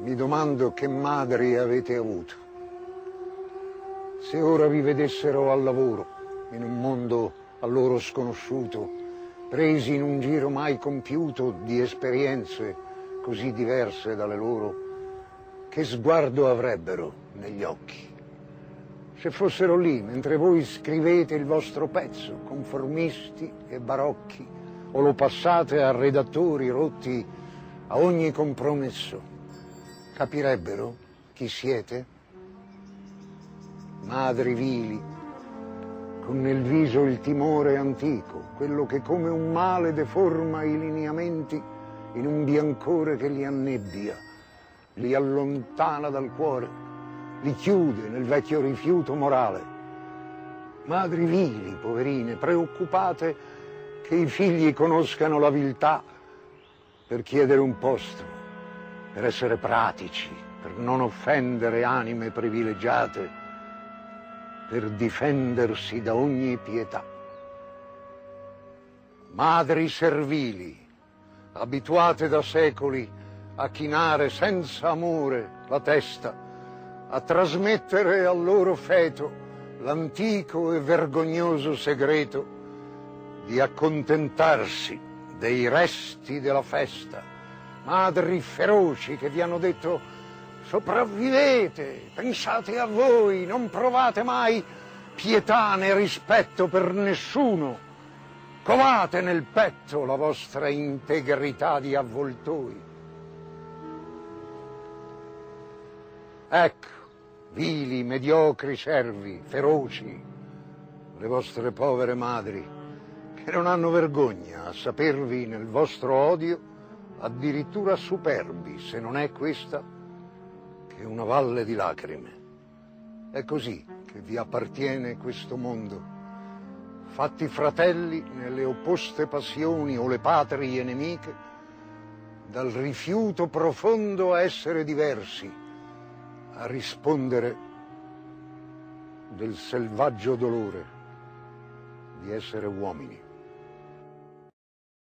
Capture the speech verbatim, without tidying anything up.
Mi domando che madri avete avuto. Se ora vi vedessero al lavoro, in un mondo a loro sconosciuto, presi in un giro mai compiuto di esperienze così diverse dalle loro, che sguardo avrebbero negli occhi? Se fossero lì, mentre voi scrivete il vostro pezzo, conformisti e barocchi, o lo passate a redattori rotti a ogni compromesso, capirebbero chi siete? Madri vili, con nel viso il timore antico, quello che come un male deforma i lineamenti in un biancore che li annebbia, li allontana dal cuore, li chiude nel vecchio rifiuto morale. Madri vili, poverine, preoccupate che i figli conoscano la viltà per chiedere un posto, per essere pratici, per non offendere anime privilegiate, per difendersi da ogni pietà. Madri servili, abituate da secoli a chinare senza amore la testa, a trasmettere al loro feto l'antico e vergognoso segreto di accontentarsi dei resti della festa. Madri feroci che vi hanno detto: sopravvivete, pensate a voi, non provate mai pietà né rispetto per nessuno, covate nel petto la vostra integrità di avvoltoi. Ecco, vili, mediocri servi, feroci, le vostre povere madri, che non hanno vergogna a sapervi nel vostro odio addirittura superbi, se non è questa che una valle di lacrime. È così che vi appartiene questo mondo, fatti fratelli nelle opposte passioni o le patrie nemiche, dal rifiuto profondo a essere diversi, a rispondere del selvaggio dolore di essere uomini.